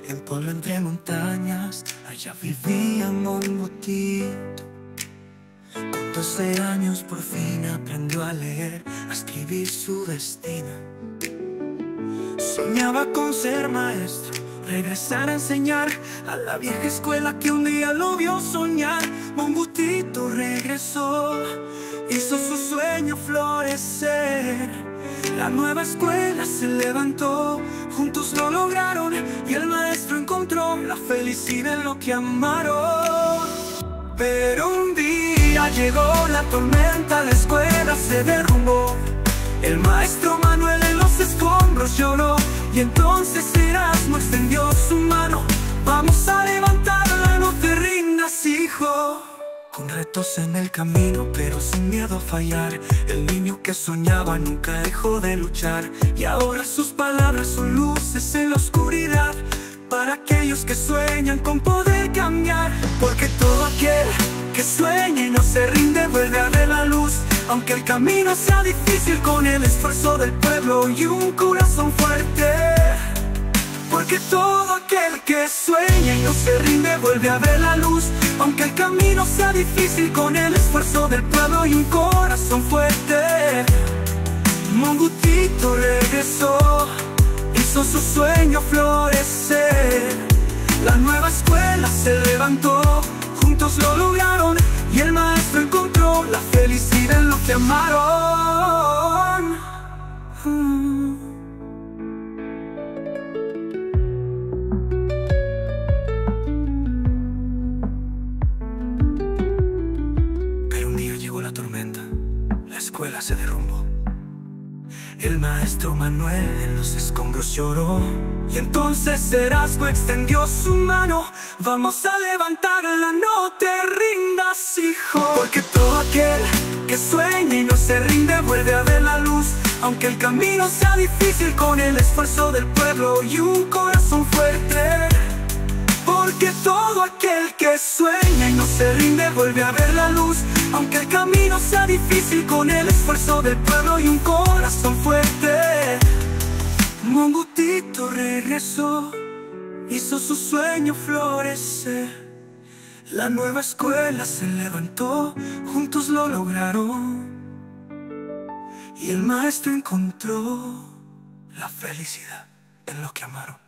En pueblo entre montañas, allá vivía Monguti. Con 12 años por fin aprendió a leer, a escribir su destino. Soñaba con ser maestro, regresar a enseñar a la vieja escuela que un día lo vio soñar. Mongutito regresó, hizo su sueño florecer. La nueva escuela se levantó, juntos lo lograron y el maestro encontró la felicidad en lo que amaron. Pero un día llegó la tormenta, la escuela se derrumbó. El maestro Manuel en los escombros lloró, y entonces Erasmo extendió su mano. Vamos a levantarla, no te rindas, hijo. Con retos en el camino, pero sin miedo a fallar, el niño que soñaba nunca dejó de luchar. Y ahora sus palabras son luces en la oscuridad, para aquellos que sueñan con poder cambiar. Porque todo aquel que sueña y no se rinde vuelve a ver la luz. Aunque el camino sea difícil, con el esfuerzo del pueblo y un corazón fuerte. Porque todo aquel que sueña y no se rinde vuelve a ver la luz. Aunque el camino sea difícil, con el esfuerzo del pueblo y un corazón fuerte. Mongutito regresó, hizo su sueño florecer. La nueva escuela se levantó, juntos lo lograron y el maestro encontró la felicidad en lo que amaron. Pero un día llegó la tormenta, la escuela se derrumbó. El maestro Manuel en los escombros lloró, y entonces Erasmo extendió su mano. Vamos a levantarla, no te rindas, hijo. Porque todo aquel que sueña y no se rinde vuelve a ver la luz. Aunque el camino sea difícil, con el esfuerzo del pueblo y un corazón fuerte. Porque todo aquel que sueña y no se rinde vuelve a ver la luz. Aunque el camino sea difícil, con el esfuerzo del pueblo y un corazón fuerte. Mongutito regresó, hizo su sueño florecer. La nueva escuela se levantó, juntos lo lograron y el maestro encontró la felicidad en lo que amaron.